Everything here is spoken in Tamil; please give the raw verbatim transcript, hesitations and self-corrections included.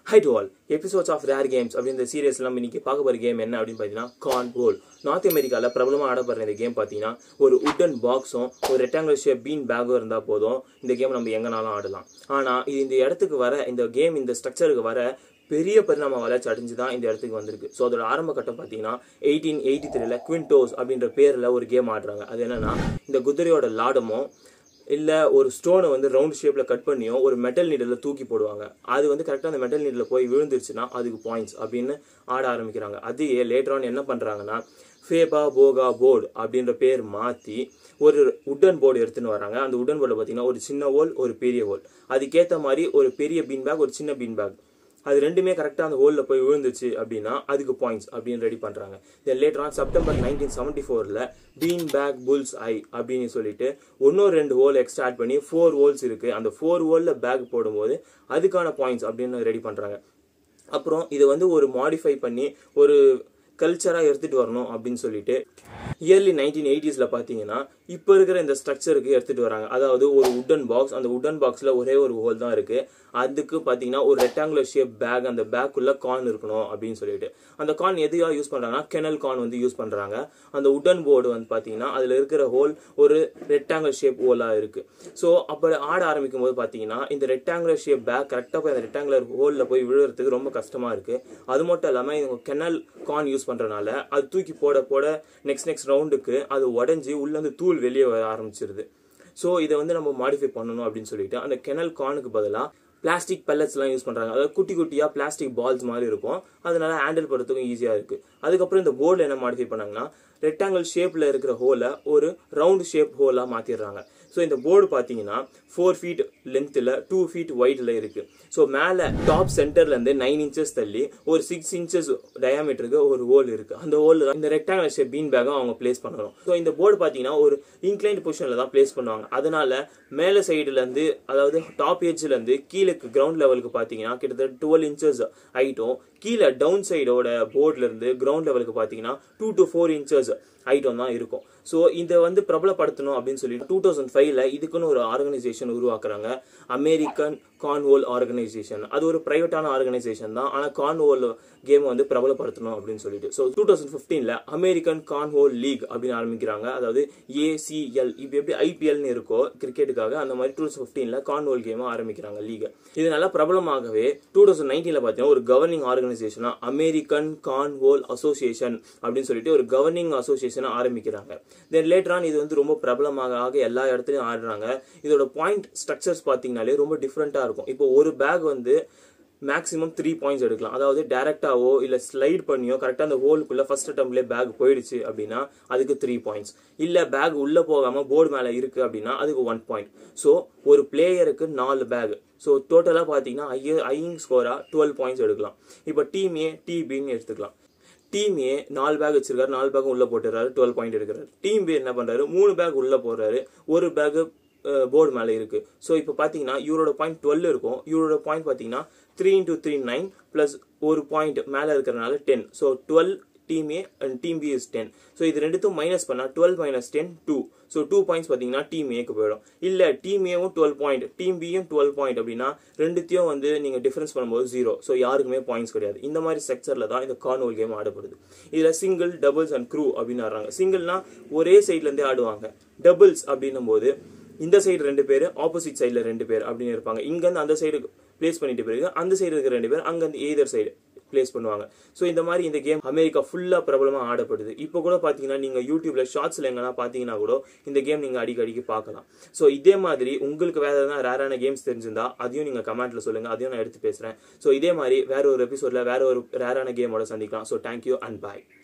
Hi to all. Episodes of Rare Games அப்படின்ற சீரியஸ்லாம் இன்னைக்கு பார்க்க போகிற கேம் என்ன அப்படின்னு பார்த்தீங்கன்னா Cornhole. நார்த் அமெரிக்காவில் பிரபலமாக ஆடப்படுற இந்த கேம் பார்த்தீங்கன்னா ஒரு உட்டன் பாக்ஸும் ஒரு ரெக்டாங்குலர் ஷேப் பீன் பேக்கும் இருந்தால் போதும் இந்த கேம் நம்ம எங்கனாலும் ஆடலாம். ஆனால் இது இந்த இடத்துக்கு வர இந்த கேம் இந்த ஸ்ட்ரக்சருக்கு வர பெரிய பரிணாம வளர்ச்சி அடைஞ்சு தான் இந்த இடத்துக்கு வந்திருக்கு. ஸோ அதோட ஆரம்ப கட்டம் பார்த்தீங்கன்னா எயிட்டீன் எயிட்டி த்ரீல குவிண்டோஸ் அப்படின்ற பேரில் ஒரு கேம் ஆடுறாங்க. அது என்னன்னா இந்த குதிரையோட லாடமும் இல்லை ஒரு ஸ்டோனை வந்து ரவுண்ட் ஷேப்பில் கட் பண்ணியோ ஒரு மெட்டல் நீடில் தூக்கி போடுவாங்க. அது வந்து கரெக்டாக அந்த மெட்டல் நீடில் போய் விழுந்துருச்சுன்னா அதுக்கு பாயிண்ட்ஸ் அப்படின்னு ஆட ஆரம்பிக்கிறாங்க. அதையே லேட்டர் ஆன் என்ன பண்ணுறாங்கன்னா ஃபேபா போகா போர்டு அப்படின்ற பேர் மாற்றி ஒரு உட்டன் போர்டு எடுத்துன்னு வராங்க. அந்த உட்டன் போர்டில் பார்த்தீங்கன்னா ஒரு சின்ன ஹோல் ஒரு பெரிய ஹோல், அதுக்கேற்ற மாதிரி ஒரு பெரிய பீன் பேக் ஒரு சின்ன பீன் பேக், அது ரெண்டுமே கரெக்டாக அந்த ஹோலில் போய் விழுந்துச்சு அப்படின்னா அதுக்கு பாயிண்ட்ஸ் அப்படின்னு ரெடி பண்ணுறாங்க. Then later on September nineteen seventy ஃபோரில் பீன் பேக் புல்ஸ் ஐ அப்படின்னு சொல்லிட்டு இன்னொரு ரெண்டு ஹோல் எக்ஸ்ட்ரா ஆட் பண்ணி ஃபோர் ஹோல்ஸ் இருக்குது. அந்த ஃபோர் ஹோலில் பேக் போடும்போது அதுக்கான பாயிண்ட்ஸ் அப்படின்னு ரெடி பண்ணுறாங்க. அப்புறம் இதை வந்து ஒரு மாடிஃபை பண்ணி ஒரு கல்ச்சராக எடுத்துகிட்டு வரணும் அப்படின்னு சொல்லிட்டு இயர்லி நைன்டீன் எயிட்டிஸில் பார்த்தீங்கன்னா இப்போ இருக்கிற இந்த ஸ்ட்ரக்சருக்கு எடுத்துகிட்டு வராங்க. அதாவது ஒரு உட்டன் பாக்ஸ், அந்த உட்டன் பாக்ஸில் ஒரே ஒரு ஹோல் தான் இருக்குது. அதுக்கு பார்த்தீங்கன்னா ஒரு ரெக்டாங்குலர் ஷேப் பேக், அந்த பேக்குள்ளே கார்ன் இருக்கணும் அப்படின்னு சொல்லிட்டு அந்த கார்ன் எதுக்காக யூஸ் பண்ணுறாங்கன்னா கெர்னல் கார்ன் வந்து யூஸ் பண்ணுறாங்க. அந்த உட்டன் போர்டு வந்து பார்த்தீங்கன்னா அதில் இருக்கிற ஹோல் ஒரு ரெக்டாங்குலர் ஷேப் ஹோலாக இருக்குது. ஸோ அப்போ ஆட ஆரம்பிக்கும் போது பார்த்தீங்கன்னா இந்த ரெக்டாங்குலர் ஷேப் பேக் கரெக்டாக போய் அந்த ரெக்டாங்குலர் ஹோலில் போய் விழுறதுக்கு ரொம்ப கஷ்டமாக இருக்குது. அது மட்டும் இல்லாமல் இவங்க கெர்னல் கார்ன் யூஸ் பண்ணுறதுனால அது தூக்கி போட போட நெக்ஸ்ட் நெக்ஸ்ட் ரவுண்டுக்கு அது உடஞ்சி உள்ளேருந்து தூள் வெளியே வர ஆரம்பிச்சிருது. ஸோ இதை வந்து நம்ம மாடிஃபை பண்ணணும் அப்படின்னு சொல்லிட்டு அந்த கெர்னல் கார்னுக்கு பதிலாக பிளாஸ்டிக் பெல்லட்ஸ்லாம் யூஸ் பண்ணுறாங்க. அதாவது குட்டி குட்டியாக பிளாஸ்டிக் பால்ஸ் மாதிரி இருக்கும், அதனால ஹேண்டில் பண்ணுறதுக்கும் ஈஸியாக இருக்குது. அதுக்கப்புறம் இந்த போர்டில் என்ன மாடிஃபை பண்ணாங்கன்னா ரெக்டாங்கிள் ஷேப்பில் இருக்கிற ஹோலை ஒரு ரவுண்ட் ஷேப் ஹோலாக மாற்றிடுறாங்க. ஸோ இந்த போர்டு பார்த்தீங்கன்னா ஃபோர் ஃபீட் லென்த்தில் டூ ஃபீட் ஒயிட்டில் இருக்குது. ஸோ மேலே டாப் சென்டர்லேருந்து நைன் இன்ச்சஸ் தள்ளி ஒரு சிக்ஸ் இன்ச்சஸ் டயாமீட்டருக்கு ஒரு ஹோல் இருக்குது. அந்த ஹோல் தான் இந்த ரெக்டாங்கிள் ஷேப் பீன் பேக்கும் அவங்க பிளேஸ் பண்ணணும். ஸோ இந்த போர்டு பார்த்தீங்கன்னா ஒரு இன்க்ளைன்ட் பொசிஷனில் தான் பிளேஸ் பண்ணுவாங்க. அதனால மேலே சைடுலேருந்து அதாவது டாப் எட்ஜ்லேருந்து கீழே கிரவுண்ட் லெவலுக்கு பார்த்தீங்கன்னா கிட்டத்தட்ட டுவெல் இன்ச்சஸ் ஹைட்டும், கீழே டவுன் சைடோட போர்ட்லேருந்து கிரவுண்ட் லெவலுக்கு பார்த்தீங்கன்னா two to four inches item தான் இருக்கும். ஸோ இதை வந்து பிரபலப்படுத்தணும் அப்படின்னு சொல்லி டூ தௌசண்ட் ஃபைவ்ல இதுக்குன்னு ஒரு ஆர்கனைசேஷன் உருவாக்குறாங்க, அமெரிக்கன் கார்ன்ஹோல் ஆர்கனைசேஷன். அது ஒரு பிரைவேட்டான ஆர்கனைசேஷன் தான், ஆனால் கார்ன்ஹோல் கேம் வந்து பிரபலப்படுத்தணும் அப்படின்னு சொல்லிட்டு ஸோ டூ தௌசண்ட் ஃபிஃப்டீன்ல அமெரிக்கன் கார்ன்ஹோல் லீக் அப்படின்னு ஆரம்பிக்கிறாங்க. அதாவது ஏசிஎல் இப்போ எப்படி ஐபிஎல்னு இருக்கோ கிரிக்கெட்டுக்காக, அந்த மாதிரி டூ தௌசண்ட் ஃபிஃப்டீன்ல கார்ன்ஹோல் கேம் ஆரம்பிக்கிறாங்க லீக். இது நல்லா பிரபலமாகவே டூ தௌசண்ட் நைன்டீன்ல பார்த்தீங்கன்னா ஒரு கவர்னிங் ஆர்கனைசேஷனா அமெரிக்கன் கார்ன்ஹோல் அசோசியேஷன் அப்படின்னு சொல்லிட்டு ஒரு கவர்னிங் அசோசியேஷனை ஆரம்பிக்கிறாங்க. தென் லேட்டர் ஆன் இது வந்து ரொம்ப பிரபலமாக ஆக எல்லா இடத்துலையும் ஆடுறாங்க. இதோட பாயிண்ட் ஸ்ட்ரக்சர்ஸ் பார்த்தீங்கன்னாலே ரொம்ப டிஃப்ரெண்ட்டாக இருக்கும். இப்போ ஒரு பேக் வந்து மேக்ஸிமம் த்ரீ பாயிண்ட்ஸ் எடுக்கலாம். அதாவது டேரெக்டாவோ இல்லை ஸ்லைட் பண்ணியோ கரெக்டாக அந்த ஹோலுக்குள்ளே ஃபர்ஸ்ட் அட்டம்ப்ட்லேயே பேக் போயிடுச்சு அப்படின்னா அதுக்கு த்ரீ பாயிண்ட்ஸ். இல்லை பேக் உள்ளே போகாமல் போர்டு மேலே இருக்குது அப்படின்னா அதுக்கு ஒன் பாயிண்ட். ஸோ ஒரு பிளேயருக்கு நாலு பேக். ஸோ டோட்டலாக பார்த்தீங்கன்னா ஐ ஐயிங் ஸ்கோராக டுவெல் பாயிண்ட்ஸ் எடுக்கலாம். இப்போ டீம் ஏ டிபின்னு எடுத்துக்கலாம். டீம் ஏ நாலு பேக் வச்சிருக்காரு, நாலு பேக் உள்ள போட்டுறாரு, டுவெல் பாயிண்ட் எடுக்கிறாரு. டீம் பி என்ன பண்றாரு, மூணு பேக் உள்ள போடுறாரு, ஒரு பேக் போர்டு மேலே இருக்கு. ஸோ இப்போ பார்த்தீங்கன்னா இவரோட பாயிண்ட் டுவெல் இருக்கும். இவரோட பாயிண்ட் பார்த்தீங்கன்னா three into three nine plus ஒரு பாயிண்ட் மேலே இருக்கிறனால ten. So twelve team A and team B is ten. So இது ரெண்டுத்தும் மைனஸ் பண்ணால் twelve minus ten two. So two points பார்த்தீங்கன்னா டீம் ஏக்கு போயிடும். இல்லை டீம் ஏவும் டுவெல் பாயிண்ட் டீம் பியும் டுவெல் பாயிண்ட் அப்படின்னா ரெண்டுத்தையும் வந்து நீங்கள் டிஃபரன்ஸ் பண்ணும்போது ஜீரோ. ஸோ யாருக்குமே பாயிண்ட்ஸ் கிடையாது. இந்த மாதிரி ஸ்ட்ரக்சரில் தான் இந்த கார்ன்ஹோல் கேம் ஆடப்படுது. இதில் சிங்கிள் டபுள்ஸ் அண்ட் க்ரூ அப்படின்னு ஆடுறாங்க. சிங்கிள்னா ஒரே சைட்லேருந்தே ஆடுவாங்க. டபுள்ஸ் அப்படின்னும் போது இந்த சைடு ரெண்டு பேர், ஆப்போசிட் சைடில் ரெண்டு பேர் அப்படின்னு இருப்பாங்க. இங்கேருந்து அந்த சைடு பிளேஸ் பண்ணிட்டு பிறகு அந்த சைடு இருக்கிற ரெண்டு பேர் அங்கேருந்து எய்தர் சைடு பிளேஸ் பண்ணுவாங்க. ஸோ இந்த மாதிரி இந்த கேம் அமெரிக்கா ஃபுல்லாக பிரபலமாக ஆடப்படுது. இப்போ கூட பார்த்தீங்கன்னா நீங்கள் யூடியூப்ல ஷார்ட்ஸில் எங்கன்னா பார்த்தீங்கன்னா கூட இந்த கேம் நீங்கள் அடிக்கடிக்கு பார்க்கலாம். ஸோ இதே மாதிரி உங்களுக்கு வேற எதனா ரேரான கேம்ஸ் தெரிஞ்சிருந்தா அதையும் நீங்கள் கமெண்ட்ல சொல்லுங்கள், அதையும் நான் எடுத்து பேசுகிறேன். ஸோ இதே மாதிரி வேற ஒரு எபிசோடில் வேற ஒரு ரேரான கேமோட சந்திக்கலாம். So thank you and bye.